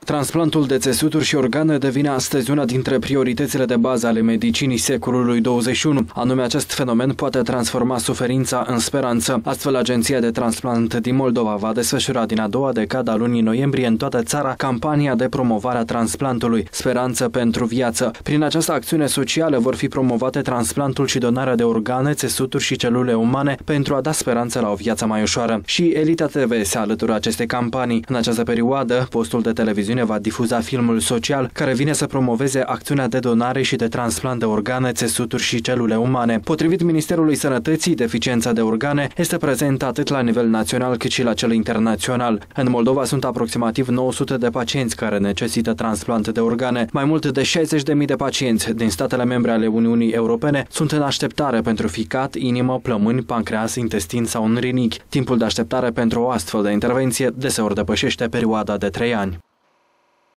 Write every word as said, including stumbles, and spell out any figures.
Transplantul de țesuturi și organe devine astăzi una dintre prioritățile de bază ale medicinii secolului douăzeci și unu. Anume, acest fenomen poate transforma suferința în speranță. Astfel, Agenția de Transplant din Moldova va desfășura din a doua decadă a lunii noiembrie în toată țara campania de promovare a transplantului, Speranță pentru viață. Prin această acțiune socială vor fi promovate transplantul și donarea de organe, țesuturi și celule umane pentru a da speranță la o viață mai ușoară. Și Elita T V se alătură acestei campanii. În această perioadă, postul de televiziune va difuza filmul social care vine să promoveze acțiunea de donare și de transplant de organe, țesuturi și celule umane. Potrivit Ministerului Sănătății, deficiența de organe este prezentă atât la nivel național cât și la cel internațional. În Moldova sunt aproximativ nouă sute de pacienți care necesită transplant de organe. Mai mult de șaizeci de mii de pacienți din statele membre ale Uniunii Europene sunt în așteptare pentru ficat, inimă, plămâni, pancreas, intestin sau în rinichi. Timpul de așteptare pentru o astfel de intervenție deseori depășește perioada de trei ani.